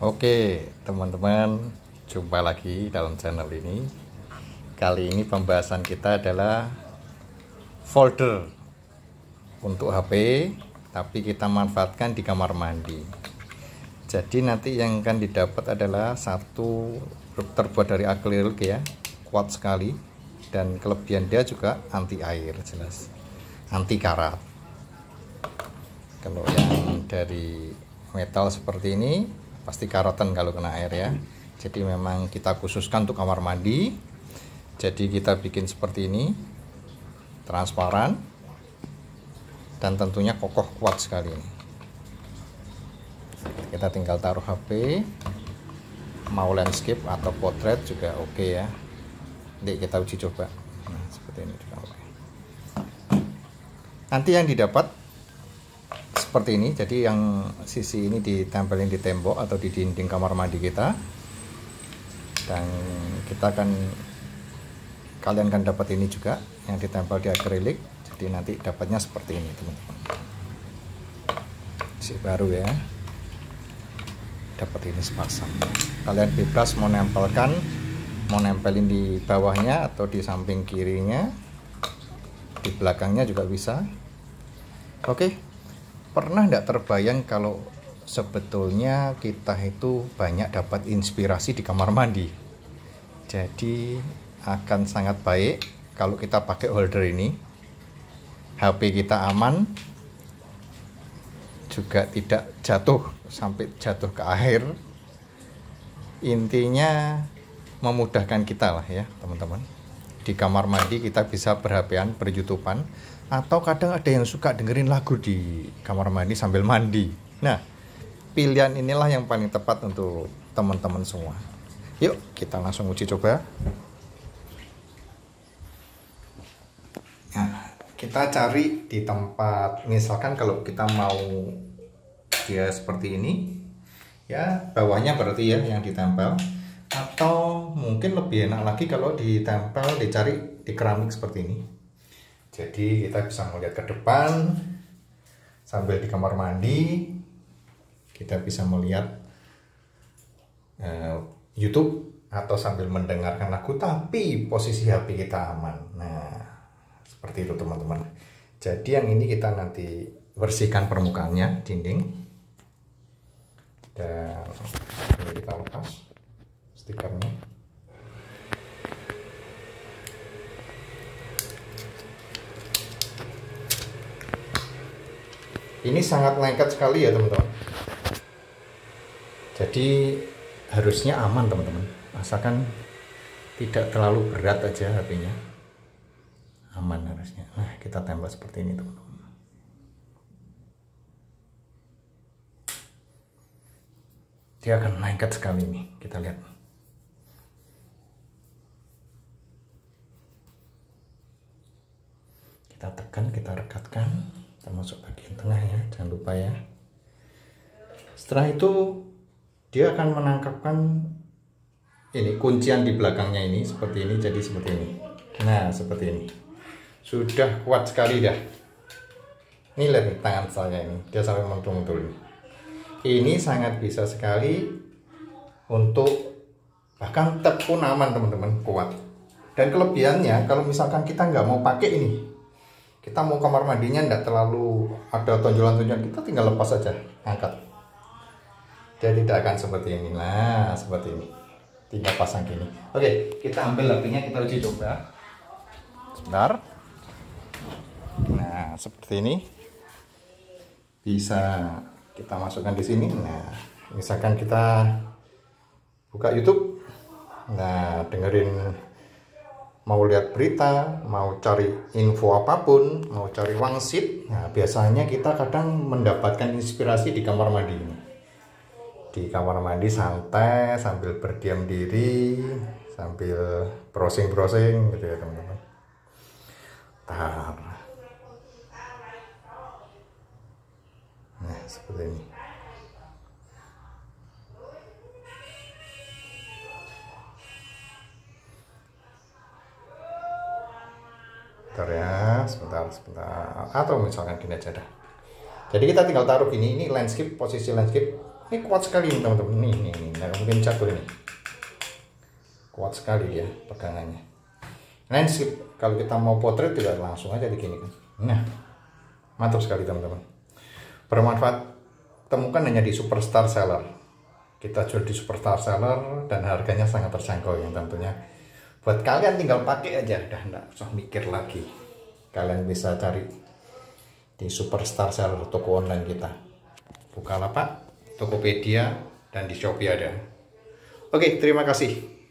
Oke, teman-teman, jumpa lagi dalam channel ini. Kali ini pembahasan kita adalah folder untuk HP, tapi kita manfaatkan di kamar mandi. Jadi nanti yang akan didapat adalah satu terbuat dari akrilik ya, kuat sekali, dan kelebihan dia juga anti air, jelas, anti karat. Kalau yang dari metal seperti ini pasti karatan kalau kena air ya. Jadi memang kita khususkan untuk kamar mandi. Jadi kita bikin seperti ini, transparan, dan tentunya kokoh kuat sekali. Kita tinggal taruh HP, mau landscape atau potret juga oke ya. Nanti kita uji coba. Nah, seperti ini juga oke. Nanti yang didapat seperti ini. Jadi yang sisi ini ditempelin di tembok atau di dinding kamar mandi kita, dan kalian akan dapat ini juga yang ditempel di akrilik. Jadi nanti dapatnya seperti ini teman-teman, si baru ya, dapat ini sepasang. Kalian bebas mau nempelin di bawahnya atau di samping kirinya, di belakangnya juga bisa. Oke. Pernah tidak terbayang kalau sebetulnya kita itu banyak dapat inspirasi di kamar mandi? Jadi akan sangat baik kalau kita pakai holder ini. HP kita aman, juga tidak jatuh sampai jatuh ke air. Intinya memudahkan kita lah ya teman-teman. Di kamar mandi kita bisa ber-HP-an, ber-YouTubean, atau kadang ada yang suka dengerin lagu di kamar mandi sambil mandi. Nah, pilihan inilah yang paling tepat untuk teman-teman semua. Yuk kita langsung uji coba. Nah, kita cari di tempat, misalkan kalau kita mau dia seperti ini ya, bawahnya berarti ya yang ditempel. Atau mungkin lebih enak lagi kalau ditempel, dicari di keramik seperti ini. Jadi kita bisa melihat ke depan sambil di kamar mandi. Kita bisa melihat YouTube atau sambil mendengarkan lagu, tapi posisi HP kita aman. Nah, seperti itu teman-teman. Jadi yang ini kita nanti bersihkan permukaannya, dinding, dan ini kita lepas stikernya. Ini sangat lengket sekali ya teman-teman. Jadi harusnya aman teman-teman, asalkan tidak terlalu berat aja HP-nya, aman harusnya. Nah, kita tempel seperti ini teman-teman. Dia akan lengket sekali nih, kita lihat. Kita tekan, kita rekatkan, termasuk bagian tengah ya, jangan lupa ya. Setelah itu dia akan menangkapkan ini kuncian di belakangnya ini seperti ini, jadi seperti ini. Nah, seperti ini. Sudah kuat sekali dah. Ini lihat nih, tangan saya ini, dia sampai mentul-mentul ini. Ini sangat bisa sekali untuk, bahkan tep pun aman teman-teman, kuat. Dan kelebihannya kalau misalkan kita nggak mau pakai ini, kita mau kamar mandinya tidak terlalu ada tonjolan-tonjolan, kita tinggal lepas saja, angkat. Dia tidak akan seperti ini. Nah, seperti ini. Tinggal pasang gini. Oke, kita ambil HP-nya, kita uji coba. Sebentar. Nah, seperti ini. Bisa kita masukkan di sini. Nah, misalkan kita buka YouTube. Nah, dengerin, mau lihat berita, mau cari info apapun, mau cari wangsit. Nah, biasanya kita kadang mendapatkan inspirasi di kamar mandi ini. Di kamar mandi santai sambil berdiam diri, sambil browsing-browsing gitu ya teman-teman. Nah, seperti ini. Bentar ya, sebentar. Atau misalkan gini aja dah. Jadi kita tinggal taruh gini, ini landscape, posisi landscape. Ini kuat sekali teman-teman. Nih, nah, mungkin catur ini. Kuat sekali ya pegangannya. Nah, kalau kita mau potret juga langsung aja begini kan. Nah, mantap sekali teman-teman. Bermanfaat. Temukan hanya di Superstar Seller. Kita jual di Superstar Seller dan harganya sangat terjangkau yang tentunya. Buat kalian tinggal pakai aja, udah enggak usah mikir lagi. Kalian bisa cari di Superstar Seller, toko online kita. Bukalapak, Tokopedia, dan di Shopee ada. Oke, terima kasih.